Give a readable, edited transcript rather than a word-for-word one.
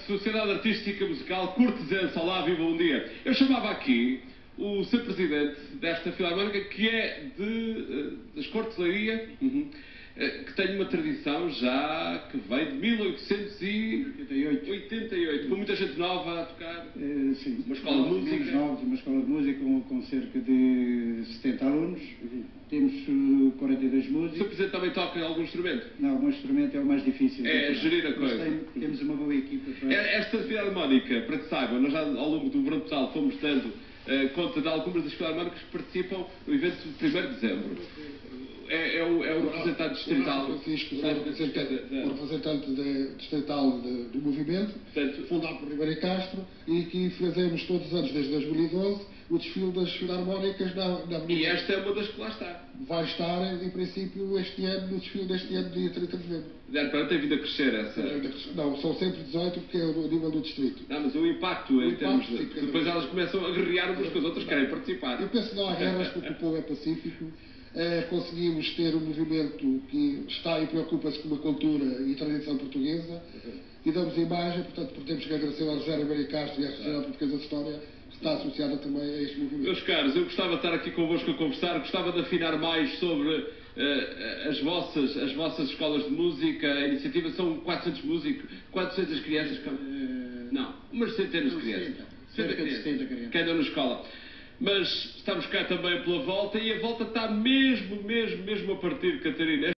Sociedade Artística Musical Cortesense. Olá, viva, bom dia. Eu chamava aqui o Sr. Presidente desta Filarmónica, que é das Cortes de Leiria, que tem uma tradição já que vem de 1888, com muita gente nova a tocar. Sim, uma escola de música. Novos, uma escola de música com cerca de 70 alunos. Temos 42 O músicos. Sr. Presidente também toca em algum instrumento? Não, o meu instrumento é o mais difícil. É gerir a coisa. Temos uma boa equipa para... Esta Filarmónica, para que saibam, nós já ao longo do verão total fomos dando conta de algumas das Filarmónicas que participam no evento de 1º de dezembro. É o representante distrital. Francisco, o representante distrital do movimento, fundado por Ribeiro Castro, e que fazemos todos os anos, desde 2012, o desfile das Filarmónicas na Avenida. E esta é uma das que lá está. Vai estar, em princípio, este ano, no desfile deste ano, dia 30 de novembro. Tem vindo a crescer essa... Não, são sempre 18, porque é o nível do distrito. Não, mas o impacto em termos de... Depois elas começam a guerrear umas com as outras, querem participar. Eu penso que não há guerras, porque o povo é pacífico. Conseguimos ter um movimento que está e preocupa-se com a cultura e tradição portuguesa, e damos imagem, portanto, temos que agradecer ao José Ribeiro Castro e à Sociedade Portuguesa de História, que está associada também a este movimento. Meus caros, eu gostava de estar aqui convosco a conversar, gostava de afinar mais sobre as vossas escolas de música. A iniciativa são 400 músicos, 400 crianças, não, umas centenas de crianças. Cerca de 70 crianças. Que andam na escola. Mas estamos cá também pela volta, e a volta está mesmo a partir, Catarina.